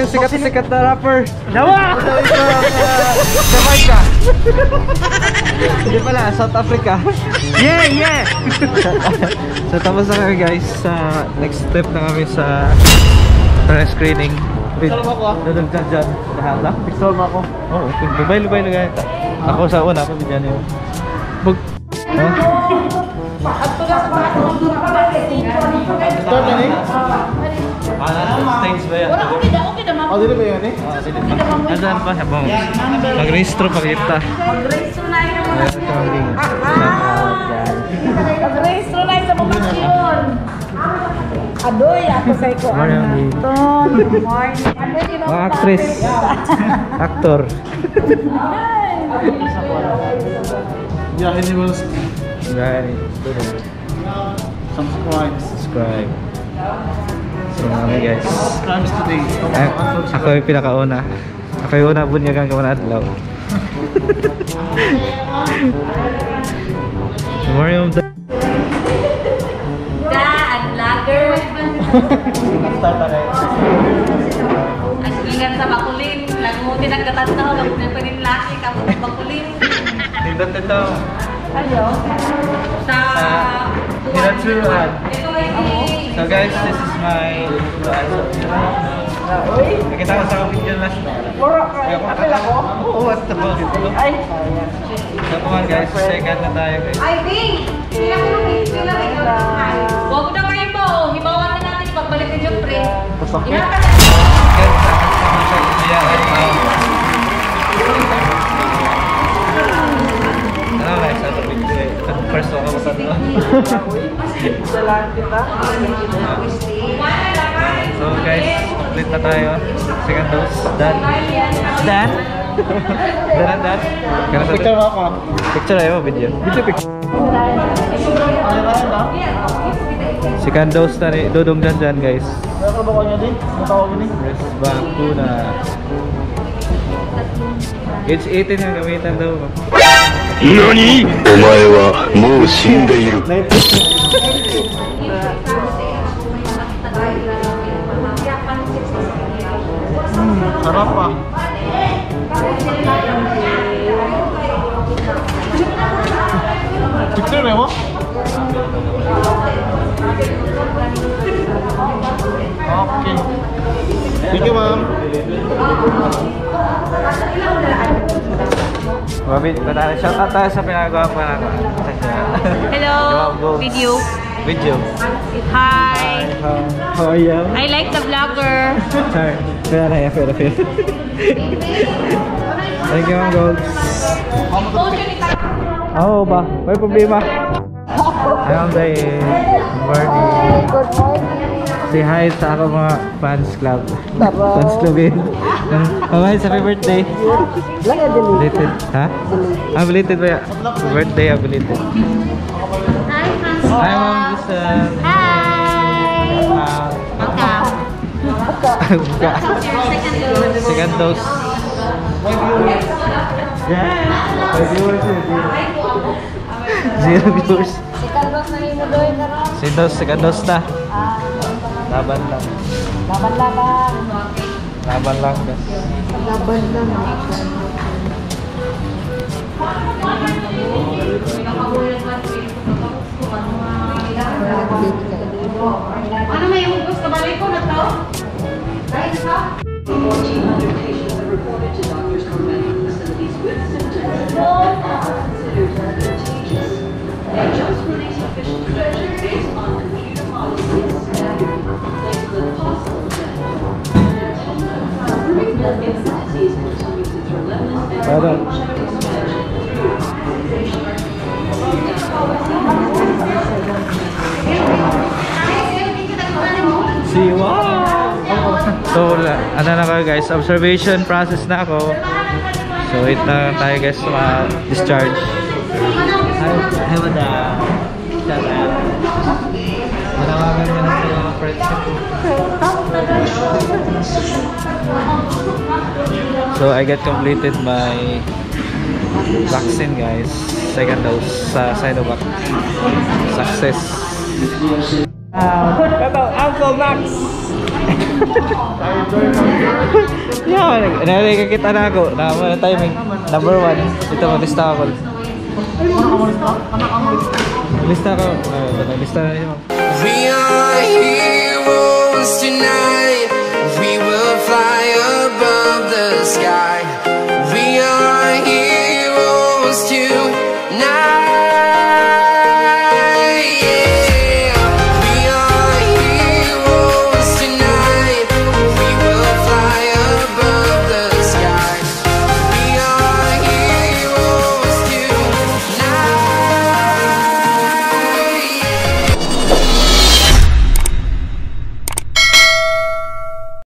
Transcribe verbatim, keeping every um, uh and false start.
sikat na sikat na rapper. Jawa! Jamaica. Hindi pala, South Africa. Yeah, yeah! So tapos na kami guys. Sa next step na kami sa press screening. Pixel mo ako. Dadag dyan dyan. Lahat na. Pixel mo ako. Oo, lubay lubay lugay. Ako sa una, ako dyan yung bug. Start na ni? Stage ba yan? Oh, dito ba yan eh? Nasaan pa? Habang mag-registro pa kita. Mag-registro na yung mga Mag-registro Mag-registro na yung sa pamaksyon. Adoy, ako sa iko. Morning. Morning. Mga actress. Actor. Yeah, he will Right. subscribe. Subscribe. So mga guys. Subscribe today. Ay, ako yung pinakauna. Ako yung una bunyagan ka man adlaw. Morning of the Da, at lager. Start na kayo. At ingat sa bakulin. Langutin ang katantaw. Langutin pa rin laki. Kapag ang bakulin. Tindot ito. Ayo. Sa... Tinatsuruan. Ito ay di... So guys, this is my nakita ko sa video last night. Apil ako? Oo, what's the boss? Ay. So come on guys, second na tayo guys. Ay, Bing! Huwag na kayo mo. Hibawan na natin. Pagbalik ni Jopre. Pasok Ingat na. ka na. Ano guys, sa video eh. First one ako sa ito. So guys, complete na tayo. Second dose. Done. Done? Done and done? Picture mo ako. Picture ayo, video. Video picture. Ano na yun ah? Second dose na ni Dodong dyan dyan guys. Ano ba ko niya din? Matawag yun eh. Yes, bakuna. Age eighteen ang gamitan daw. NANI?! お前はもう死んでいる。 Hmm, sarap pa. Picture mo? Okay. Thank you, ma'am. Mabit, shout out tayo sa pinagawa pa na. Hello. Video. Video. Hi. How are you? I like the vlogger. Sorry. Kaya na, kaya na, kaya. Thank you, mga gold. Oo ba? May problema. Ayun day. Morning. Good morning. Say hi sa ako mga fans club. Fans club yun. Kamay sa my birthday. Belated. Ha? Ah, belated ba yan? Birthday, ah, belated. Hi, Hi, Ma'am Lisa. Hi. Ah, buka. Second dose. Yeah. Five viewers yun. Zero viewers. Second dose na rin mo doon na rin. Second dose, second dose na. Laban lang. Laban-laban. Laban lang, guys. Laban lang. Ano may ubos ka balik ko na to? Guys, ha? fourteen hundred patients are reported to doctors from medical facilities with symptoms that are considered contagious. They just released official figures based on computer modeling that linked the possible death toll. The incidence continues its relentless Well done. See you. So, ano na kayo guys, observation process na ako. So, wait na tayo guys sa mga discharge. Hi, hi madam. Shout out. Manawagan niya na sa mga friends ko. So, I get completed my vaccine guys. Second dose sa Sinovac. Success. Ito, Uncle Max. Yeah, nalagay kita na ako. Naman na timing. Number one. Ito, malista ako. Lista ako. Lista na yun. We are heroes tonight. We will fly above the sky. We are heroes tonight.